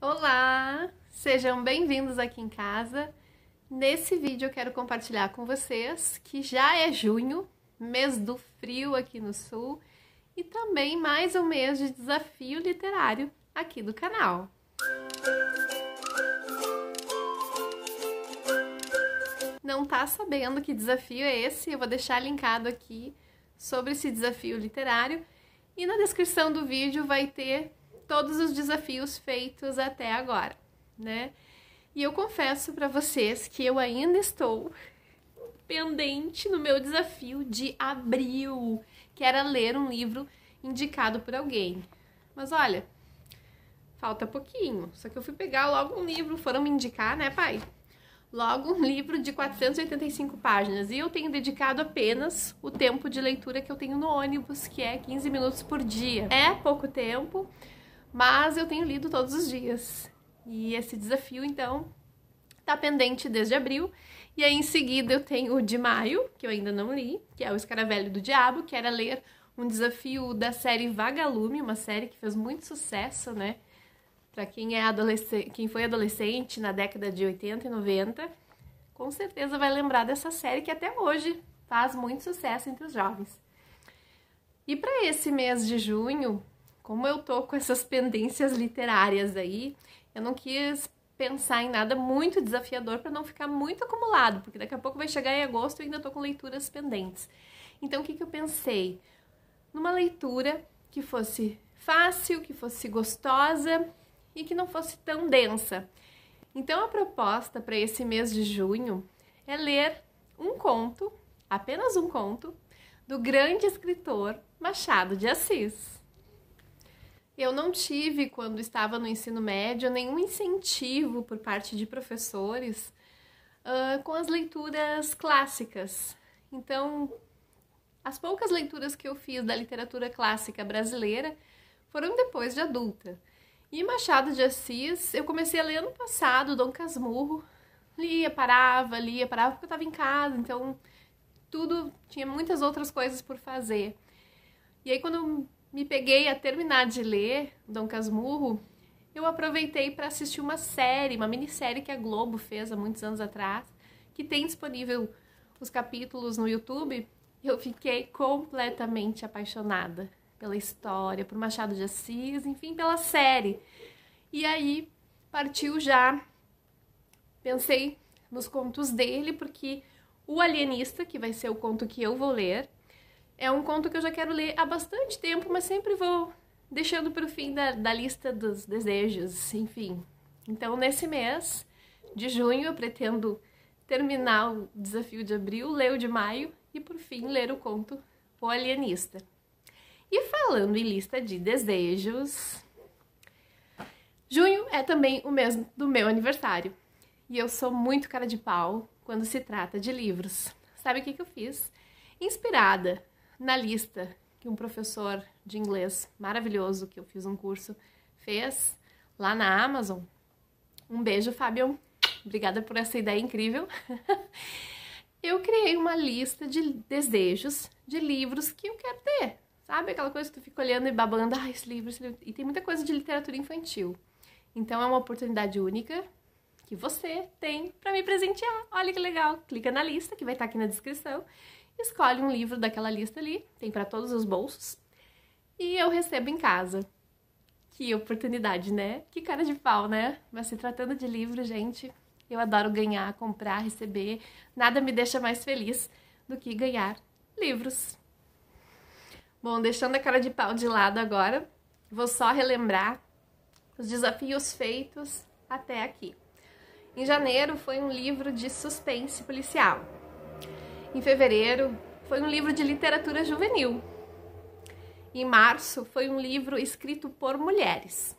Olá! Sejam bem-vindos aqui em casa. Nesse vídeo eu quero compartilhar com vocês que já é junho, mês do frio aqui no sul, e também mais um mês de desafio literário aqui do canal. Não tá sabendo que desafio é esse? Eu vou deixar linkado aqui sobre esse desafio literário e na descrição do vídeo vai ter todos os desafios feitos até agora, né? E eu confesso para vocês que eu ainda estou pendente no meu desafio de abril, que era ler um livro indicado por alguém. Mas olha, falta pouquinho, só que eu fui pegar logo um livro, foram me indicar, né, pai? Logo um livro de 485 páginas, e eu tenho dedicado apenas o tempo de leitura que eu tenho no ônibus, que é 15 minutos por dia. É pouco tempo, mas eu tenho lido todos os dias. E esse desafio, então, tá pendente desde abril. E aí, em seguida, eu tenho o de maio, que eu ainda não li, que é o Escaravelho do Diabo, que era ler um desafio da série Vagalume, uma série que fez muito sucesso, né? Para quem é adolescente, quem foi adolescente na década de 80 e 90, com certeza vai lembrar dessa série que até hoje faz muito sucesso entre os jovens. E para esse mês de junho, como eu tô com essas pendências literárias aí, eu não quis pensar em nada muito desafiador para não ficar muito acumulado, porque daqui a pouco vai chegar em agosto e eu ainda tô com leituras pendentes. Então o que eu pensei? Numa leitura que fosse fácil, que fosse gostosa e que não fosse tão densa. Então a proposta para esse mês de junho é ler um conto, apenas um conto, do grande escritor Machado de Assis. Eu não tive, quando estava no ensino médio, nenhum incentivo por parte de professores com as leituras clássicas. Então, as poucas leituras que eu fiz da literatura clássica brasileira foram depois de adulta. E Machado de Assis, eu comecei a ler ano passado, Dom Casmurro, lia, parava, porque eu estava em casa, então tinha muitas outras coisas por fazer. E aí quando eu me peguei a terminar de ler Dom Casmurro, eu aproveitei para assistir uma minissérie que a Globo fez há muitos anos atrás, que tem disponível os capítulos no YouTube. Eu fiquei completamente apaixonada pela história, por Machado de Assis, enfim, pela série. E aí partiu já, pensei nos contos dele, porque O Alienista, que vai ser o conto que eu vou ler, é um conto que eu já quero ler há bastante tempo, mas sempre vou deixando para o fim da lista dos desejos, enfim. Então, nesse mês de junho, eu pretendo terminar o desafio de abril, ler o de maio e, por fim, ler o conto O Alienista. E falando em lista de desejos, junho é também o mês do meu aniversário. E eu sou muito cara de pau quando se trata de livros. Sabe o que eu fiz? Inspirada na lista que um professor de inglês maravilhoso, que eu fiz um curso, fez lá na Amazon. Um beijo, Fabian. Obrigada por essa ideia incrível. Eu criei uma lista de desejos de livros que eu quero ter. Sabe aquela coisa que tu fica olhando e babando, esse livro. E tem muita coisa de literatura infantil. Então é uma oportunidade única que você tem para me presentear. Olha que legal. Clica na lista, que vai estar aqui na descrição. Escolhe um livro daquela lista ali. Tem para todos os bolsos. E eu recebo em casa. Que oportunidade, né? Que cara de pau, né? Mas se tratando de livro, gente, eu adoro ganhar, comprar, receber. Nada me deixa mais feliz do que ganhar livros. Bom, deixando a cara de pau de lado agora, vou só relembrar os desafios feitos até aqui. Em janeiro foi um livro de suspense policial. Em fevereiro foi um livro de literatura juvenil. Em março foi um livro escrito por mulheres.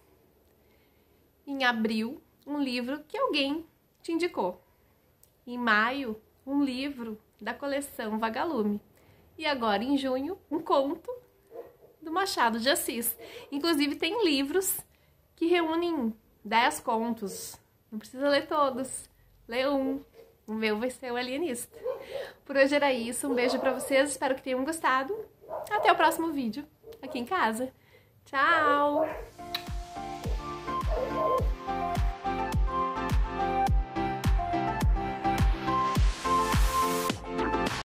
Em abril, um livro que alguém te indicou. Em maio, um livro da coleção Vagalume. E agora, em junho, um conto do Machado de Assis. Inclusive, tem livros que reúnem 10 contos. Não precisa ler todos. Lê um. O meu vai ser O Alienista. Por hoje era isso. Um beijo pra vocês. Espero que tenham gostado. Até o próximo vídeo aqui em casa. Tchau!